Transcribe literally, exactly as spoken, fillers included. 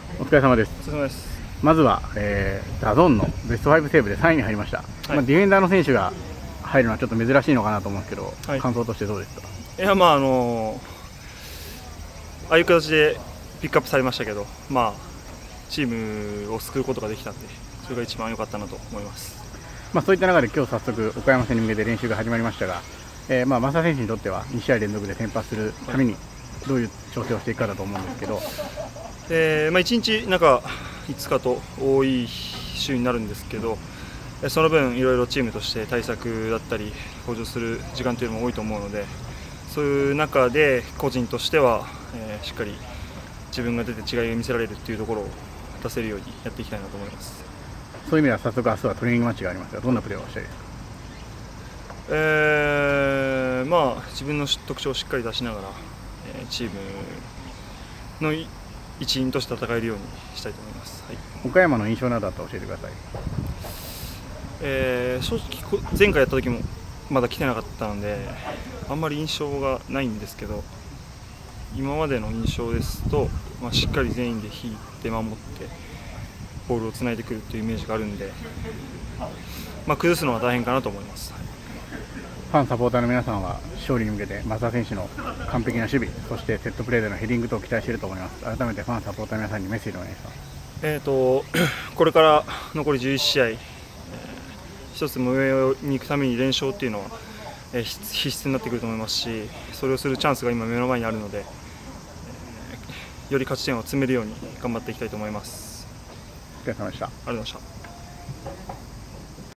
お疲れ様です。 お疲れ様です。 まずは、えー、ダゾーンのベストファイブセーブでさんいに入りました。はい、まあ、ディフェンダーの選手が入るのはちょっと珍しいのかなと思うんですけど、はい、感想としてどうですか？ いや、まああのー、ああいう形でピックアップされましたけど、まあ、チームを救うことができたんで、それが一番良かったなと思います。 まあ、そういった中で今日早速岡山戦に向けて練習が始まりましたが、えー、まあ増田選手にとってはに試合連続で先発するためにどういう調整をしていくかだと思うんですけど、 えーまあ、いちにち中いつかと多い週になるんですけど、その分いろいろチームとして対策だったり向上する時間というのも多いと思うので、そういう中で個人としては、えー、しっかり自分が出て違いを見せられるというところを出せるようにやっていきたいなと思います。 そういう意味では早速明日はトレーニングマッチがありますが、どんなプレーをしたいですか？ えーまあ、自分の特徴をしっかり出しながら、えー、チームの一員として戦えるようにしたいと思います。はい、 岡山の印象などあったら教えてください。 えー、正直前回やった時もまだ来てなかったのであんまり印象がないんですけど、今までの印象ですと、まあ、しっかり全員で引いて守ってボールをつないでくるというイメージがあるんで、まあ、崩すのは大変かなと思います。はい、 ファン、サポーターの皆さんは勝利に向けて増田選手の完璧な守備、そしてセットプレーでのヘディングと期待していると思います。改めてファン、サポーターの皆さんにメッセージをお願いします。 えーとこれから残りじゅういち試合、えー、一つも上に行くために連勝っていうのは、えー、必須になってくると思いますし、それをするチャンスが今目の前にあるので、えー、より勝ち点を詰めるように頑張っていきたいと思います。 お疲れ様でした。 ありがとうございました。